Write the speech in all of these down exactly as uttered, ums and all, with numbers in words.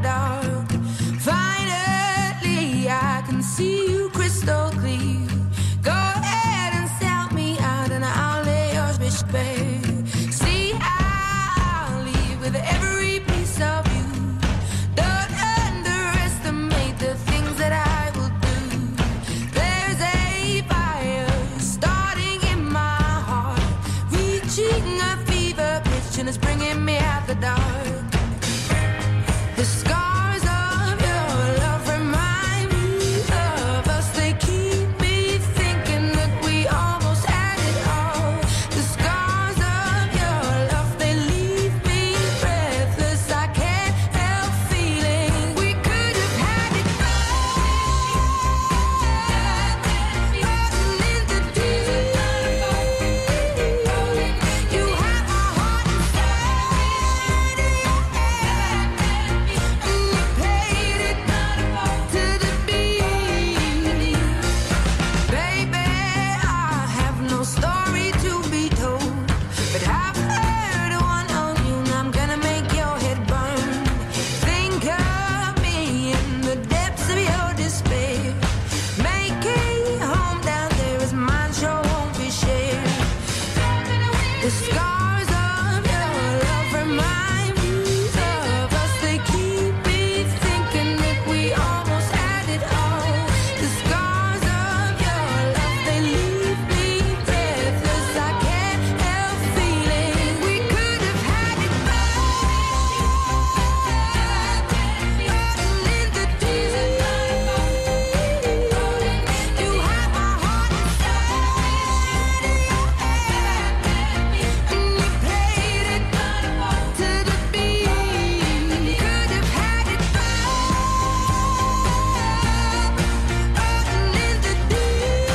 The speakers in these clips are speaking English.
dark. Finally, I can see you crystal clear. Go ahead and sell me out and I'll lay your fish bare. See, I'll leave with every piece of you. Don't underestimate the things that I will do. There's a fire starting in my heart, reaching a fever pitch and it's bringing me out the dark. The scars of your love remind me of us. They keep me thinking that we almost had it all. The scars of your love, they leave me breathless. I can't help feeling we could have had it all. Rotten in the deep. You have my heart inside of your hand, and you played it to the beat. Baby, I have no story to be told, but I've heard one on you and I'm gonna make your head burn. Think of me in the depths of your despair. Make a home down there as mine sure won't be shared. The scars of your love remind me of us. They keep me thinking that we almost had it all. The scars of your love, they leave me breathless. I can't help feeling we could have had it all. Rotten in the deep. You have my heart inside of your hand, and you played it to the beat. Could have had it all. Rotten in the deep.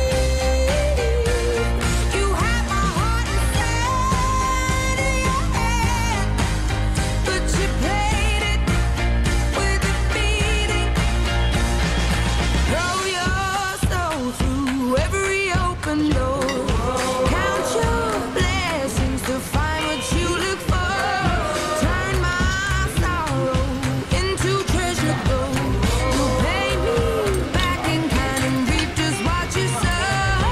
You have my heart inside of your hand, but you played it with a beating. Throw your soul through every open door. Count your blessings to find what you look for. Turn my sorrow into treasure gold. You pay me back in kind and reap just what you sow.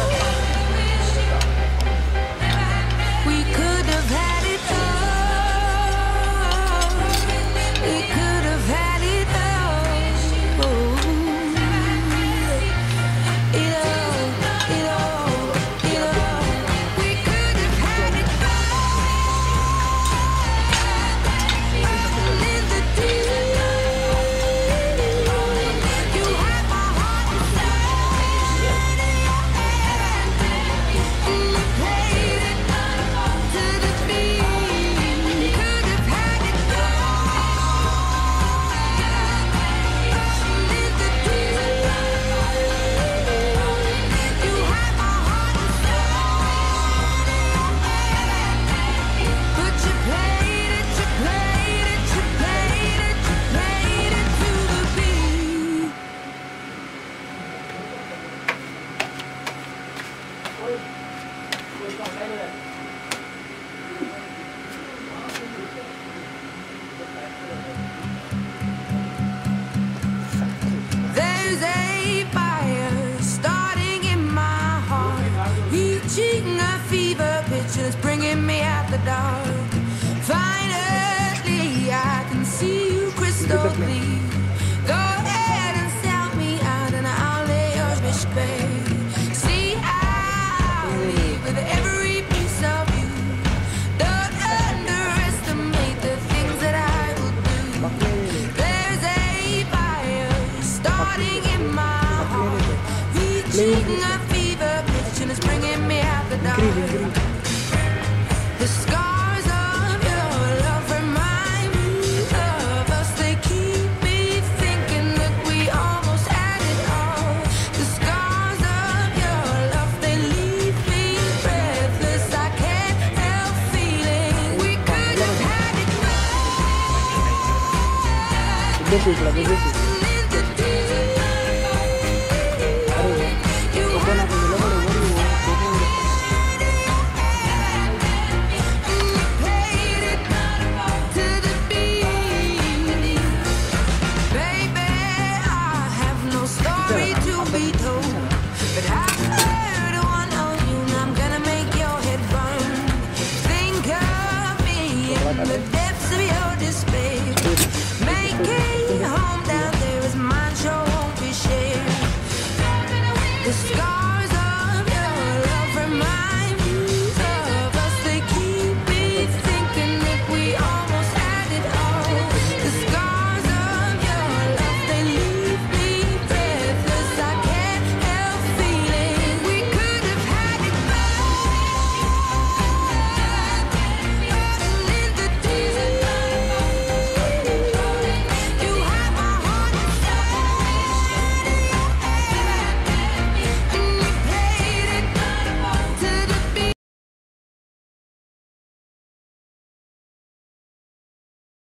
We could have had it all. We could have had it all. It all, it all, it all. We could have had it all. Rotten in the deep. You have my heart inside of your hand, and you played it to the beat. Could have had it all. Rotten in the deep. You have my heart inside of your hand, but you played it, you played it, you played it, you played it to the beat. There's a fire starting in my heart, reaching a fever pitch and it's bringing me out the dark. Finally, I can see you crystal clear. Go ahead and sell me out and I'll lay your fish bare. See, I'll leave with every piece of you. Don't underestimate the things that I will do. There's a fire starting in my heart, reaching a fever pitch and it's bringing me out the dark. The scars of your love remind me of us. They keep me thinking that we almost had it all. The scars of your love, they leave me breathless. I can't help feeling we could have had it all. Rotten in the deep. You have my heart inside of your hand, and you played it to the beat. The